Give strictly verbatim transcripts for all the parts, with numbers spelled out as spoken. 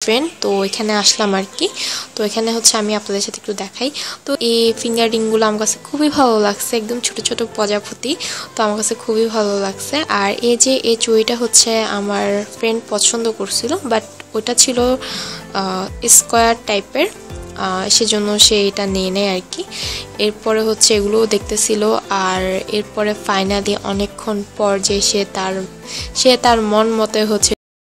Friend, তো এখানে আসলাম আর কি। তো এখানে হচ্ছে আমি আপনাদের সাথে একটু দেখাই। তো এই ফিঙ্গার রিংগুলো আমার কাছে খুবই ভালো লাগছে, একদম ছোট ছোট প্রজাপতি, তো আমার কাছে খুবই ভালো লাগছে। আর এই যে এই চুড়িটা হচ্ছে আমার ফ্রেন্ড পছন্দ করছিল, বাট ওটা ছিল স্কোয়ার টাইপের, সেজন্য সে এটা নিয়ে নেয় আর কি। এরপরে হচ্ছে এগুলোও দেখতেছিল, আর এরপরে ফাইনালি অনেকক্ষণ পর যে সে তার সে তার মন মতে হচ্ছে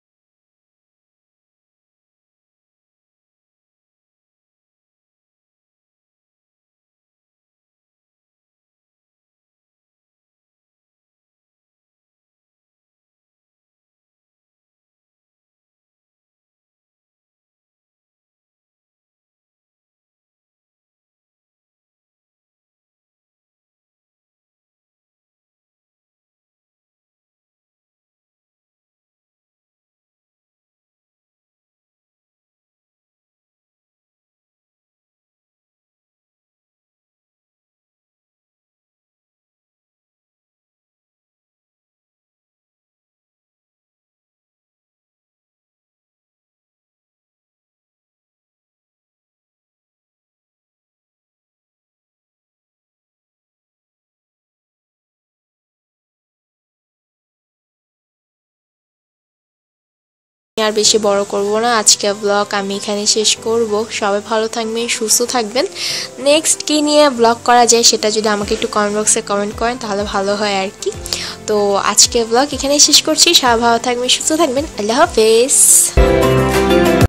আর বেশি বড় করব না। আজকে ব্লগ আমি এখানে শেষ করব। সবাই ভালো থাকবেন, সুস্থ থাকবেন। নেক্সট কি নিয়ে ব্লগ করা যায় সেটা যদি আমাকে একটু কমেন্ট বক্সে কমেন্ট করেন তাহলে ভালো হয় আর কি। তো আজকে ব্লগ এখানেই শেষ করছি। সবাই ভালো থাকবেন, সুস্থ থাকবেন। আল্লাহ হাফেজ।